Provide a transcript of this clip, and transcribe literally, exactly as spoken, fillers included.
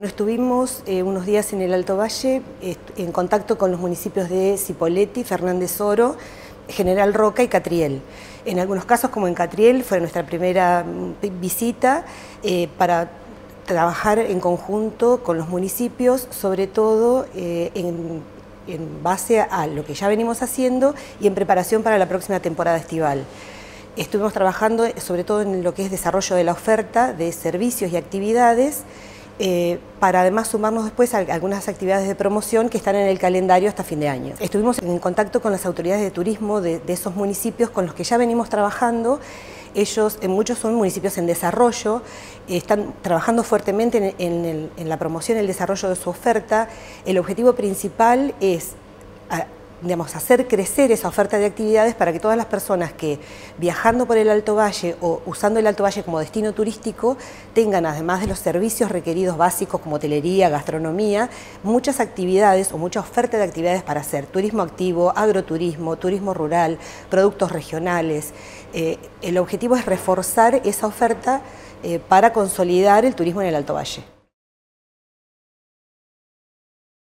Estuvimos eh, unos días en el Alto Valle en contacto con los municipios de Cipolletti, Fernández Oro, General Roca y Catriel. En algunos casos, como en Catriel, fue nuestra primera visita eh, para trabajar en conjunto con los municipios, sobre todo eh, en, en base a lo que ya venimos haciendo y en preparación para la próxima temporada estival. Estuvimos trabajando sobre todo en lo que es desarrollo de la oferta de servicios y actividades, Eh, para además sumarnos después a algunas actividades de promoción que están en el calendario hasta fin de año. Estuvimos en contacto con las autoridades de turismo de, de esos municipios con los que ya venimos trabajando. Ellos, en muchos son municipios en desarrollo, eh, están trabajando fuertemente en, en, el, en la promoción y el desarrollo de su oferta. El objetivo principal es a, digamos, hacer crecer esa oferta de actividades para que todas las personas que viajando por el Alto Valle o usando el Alto Valle como destino turístico tengan, además de los servicios requeridos básicos como hotelería, gastronomía, muchas actividades o mucha oferta de actividades para hacer: turismo activo, agroturismo, turismo rural, productos regionales. Eh, el objetivo es reforzar esa oferta eh, para consolidar el turismo en el Alto Valle.